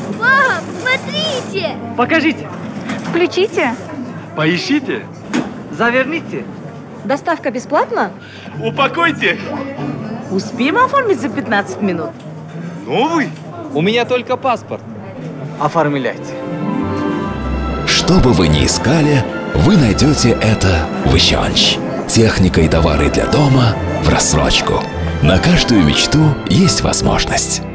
Пап, смотрите! Покажите. Включите. Поищите. Заверните. Доставка бесплатна? Упакуйте. Успеем оформить за 15 минут? Новый? У меня только паспорт. Оформляйте. Что бы вы ни искали, вы найдете это в Ищонч. Техника и товары для дома в рассрочку. На каждую мечту есть возможность.